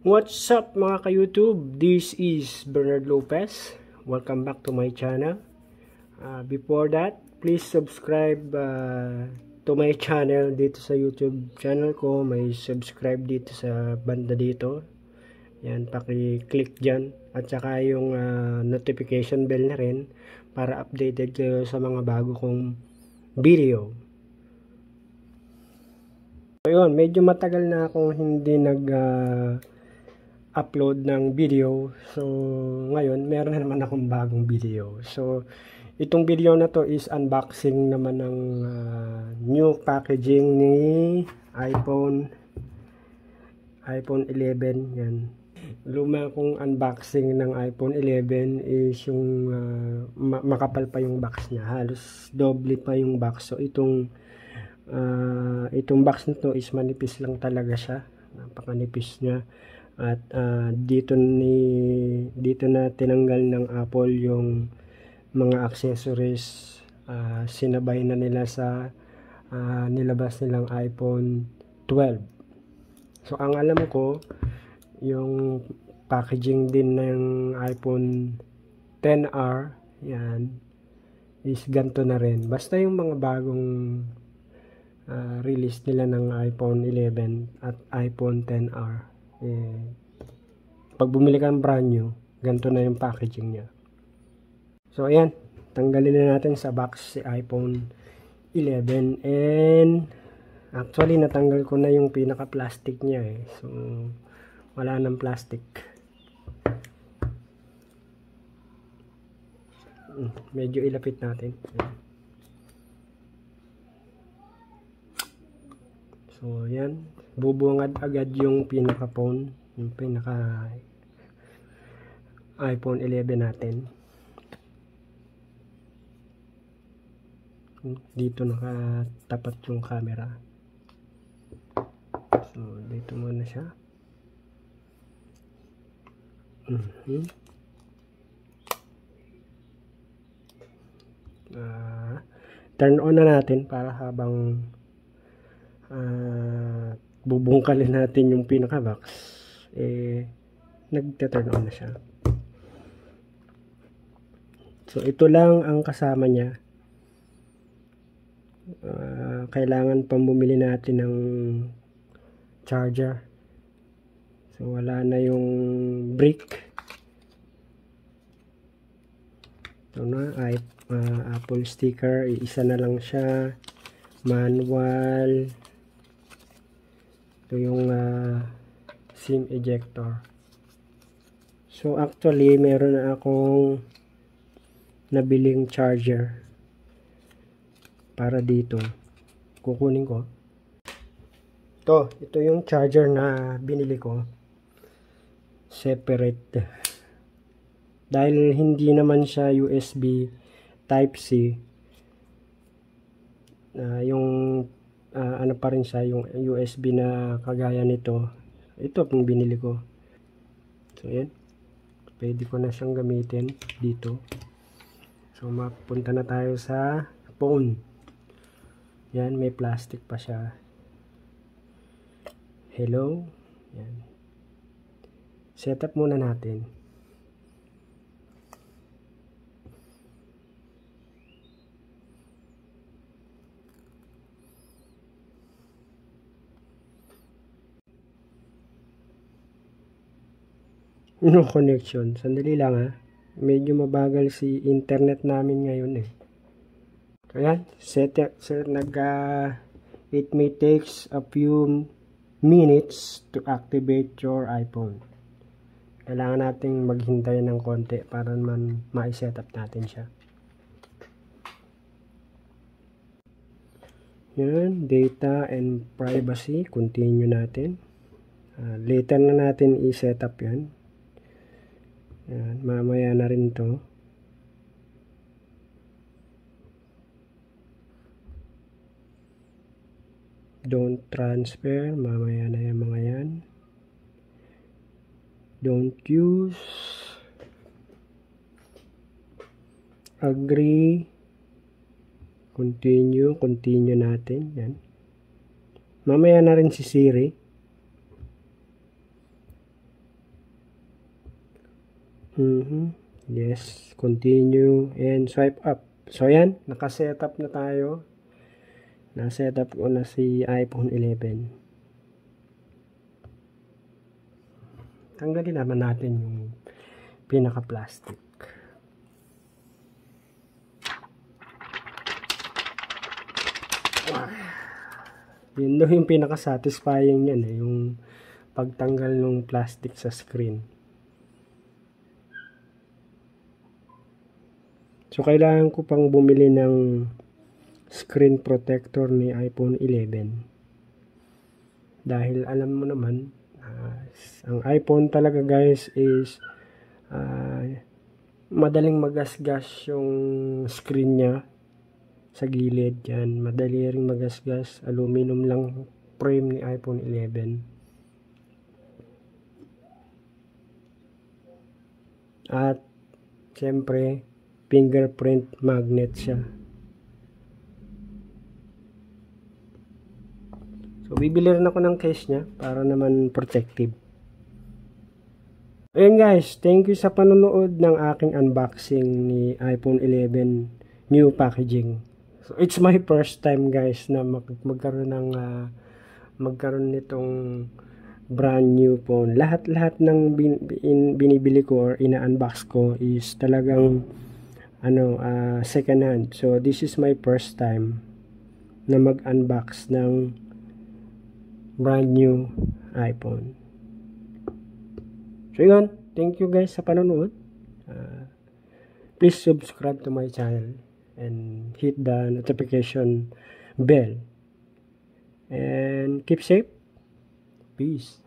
What's up mga ka-YouTube? This is Bernard Lopez. Welcome back to my channel. Before that, please subscribe to my channel dito sa YouTube channel ko. May subscribe dito sa banda dito. Yan, paki-click dyan. At saka yung notification bell na rin para updated kayo sa mga bago kong video. So yun, medyo matagal na akong hindi upload ng video. So ngayon meron na naman akong bagong video. So itong video na to is unboxing naman ng new packaging ni iPhone 11. Yan, luma kong unboxing ng iPhone 11 is yung makapal pa yung box niya, halos doble pa yung box. So itong box na to is manipis lang talaga siya, napakanipis niya. At dito na tinanggal ng Apple yung mga accessories. Sinabay na nila sa nilabas nilang iPhone 12. So ang alam ko, yung packaging din ng iPhone 10R, yan, is ganito na rin. Basta yung mga bagong release nila ng iPhone 11 at iPhone 10R, pag bumili ka ng brand new, ganito na yung packaging niya. So ayan, tanggalin na natin sa box si iPhone 11. And actually natanggal ko na yung pinaka plastic niya so wala nang plastic. Medyo ilapit natin. So yan, bubungad agad yung pinaka phone, yung pinaka iPhone 11 natin. Dito nakatapat yung camera. So dito muna siya. Turn on na natin para habang bubungkalin natin yung pinaka box, nagte-turn on na siya. So ito lang ang kasama niya. Kailangan pang bumili natin ng charger. So wala na yung brick. Ito na, Apple sticker, isa na lang siya. Manual. Ito yung SIM ejector. So actually meron na akong nabiling charger para dito. Kukunin ko. Ito yung charger na binili ko. Separate. Dahil hindi naman siya USB Type-C. Yung ano pa rin siya, yung USB na kagaya nito. Ito pong binili ko. So yan, pwede ko na siyang gamitin dito. So mapunta na tayo sa phone. Yan, may plastic pa siya. Hello. Yan, setup muna natin. No connection. Sandali lang medyo mabagal si internet namin ngayon So yan, it may takes a few minutes to activate your iPhone. Kailangan nating maghintay ng konti para man ma-setup natin siya. Yan, data and privacy, continue natin. Later na natin i-setup yan. Yan, mamaya na rin to. Don't transfer, mamaya na yung mga yan. Don't use. Agree. Continue natin. Yan. Mamaya na rin si Siri. Yes, continue and swipe up. So yan, naka-setup na tayo. Na-setup ko na si iPhone 11. Tanggalin naman natin yung pinaka-plastic. Yun daw yung pinaka-satisfying yan eh, yung pagtanggal ng plastic sa screen. So, kailangan ko pang bumili ng screen protector ni iPhone 11. Dahil alam mo naman, ang iPhone talaga guys is madaling magasgas yung screen niya sa gilid yan. Madali ring magasgas. Aluminum lang frame ni iPhone 11. At siyempre, fingerprint magnet siya. So, bibili rin ako ng case niya para naman protective. Ayun guys, thank you sa panonood ng aking unboxing ni iPhone 11 new packaging. So, it's my first time guys na magkaroon nitong brand new phone. Lahat ng binibili ko or ina-unbox ko is talagang second hand. So, this is my first time na mag-unbox ng brand new iPhone. So, yun. Thank you guys sa panonood. Please subscribe to my channel and hit the notification bell. And keep safe. Peace.